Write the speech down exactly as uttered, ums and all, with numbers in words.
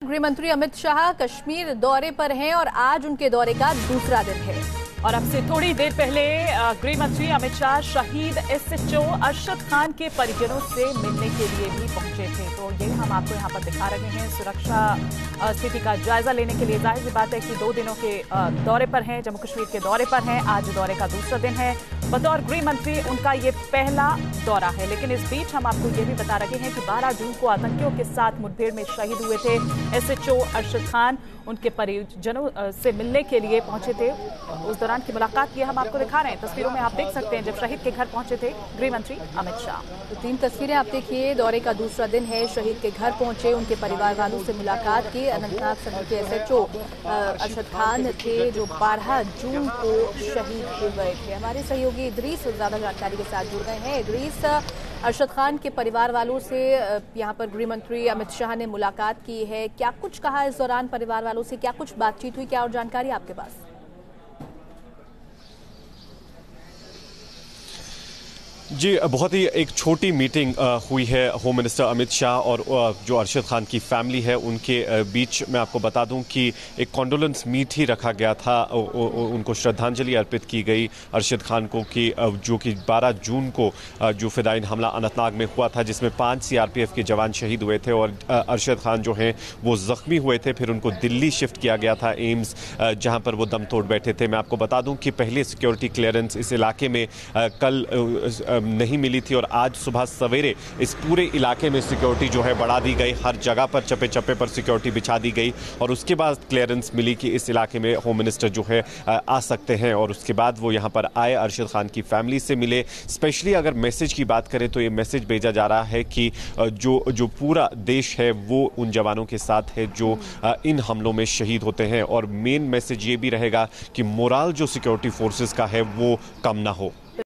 गृह मंत्री अमित शाह कश्मीर दौरे पर हैं और आज उनके दौरे का दूसरा दिन है। और अब से थोड़ी देर पहले गृह मंत्री अमित शाह शहीद एसएचओ अरशद खान के परिजनों से मिलने के लिए भी पहुंचे थे। तो ये हम आपको यहाँ पर दिखा रहे हैं। सुरक्षा स्थिति का जायजा लेने के लिए जाहिर सी बात है कि दो दिनों के दौरे पर हैं, जम्मू कश्मीर के दौरे पर हैं। आज दौरे का दूसरा दिन है। बतौर गृह मंत्री उनका ये पहला दौरा है। लेकिन इस बीच हम आपको ये भी बता रहे हैं कि बारह जून को आतंकियों के साथ मुठभेड़ में शहीद हुए थे एसएचओ अरशद खान। उनके परिजनों से मिलने के लिए पहुंचे थे। उस दौरान की मुलाकात ये हम आपको दिखा रहे हैं। तस्वीरों में आप देख सकते हैं जब शहीद के घर पहुंचे थे गृह मंत्री अमित शाह। तो तीन तस्वीरें आप देखिए। दौरे का दूसरा दिन है। शहीद के घर पहुंचे, उनके परिवार वालों से मुलाकात की। अनंतनाग समूह के एसएचओ अरशद खान थे जो बारह जून को शहीद हो गए थे। हमारे सहयोगी इदरीस ज्यादा जानकारी के साथ जुड़ गए हैं। इदरीस, अरशद खान के परिवार वालों से यहाँ पर गृह मंत्री अमित शाह ने मुलाकात की है। क्या कुछ कहा इस दौरान परिवार वालों से, क्या कुछ बातचीत हुई, क्या और जानकारी आपके पास? जी, बहुत ही एक छोटी मीटिंग हुई है होम मिनिस्टर अमित शाह और जो अरशद खान की फैमिली है उनके बीच। मैं आपको बता दूं कि एक कॉन्डोलेंस मीट ही रखा गया था। उनको श्रद्धांजलि अर्पित की गई अरशद खान को कि जो कि बारह जून को जो फिदायीन हमला अनंतनाग में हुआ था जिसमें पांच सीआरपीएफ के जवान शहीद हुए थे और अरशद खान जो हैं वो जख्मी हुए थे। फिर उनको दिल्ली शिफ्ट किया गया था एम्स, जहाँ पर वो दम तोड़ बैठे थे। मैं आपको बता दूँ कि पहले सिक्योरिटी क्लियरेंस इस इलाके में कल नहीं मिली थी और आज सुबह सवेरे इस पूरे इलाके में सिक्योरिटी जो है बढ़ा दी गई। हर जगह पर चप्पे चप्पे पर सिक्योरिटी बिछा दी गई और उसके बाद क्लियरेंस मिली कि इस इलाके में होम मिनिस्टर जो है आ सकते हैं। और उसके बाद वो यहाँ पर आए, अरशद खान की फैमिली से मिले। स्पेशली अगर मैसेज की बात करें तो ये मैसेज भेजा जा रहा है कि जो जो पूरा देश है वो उन जवानों के साथ है जो इन हमलों में शहीद होते हैं। और मेन मैसेज ये भी रहेगा कि मोराल जो सिक्योरिटी फोर्सेस का है वो कम ना हो।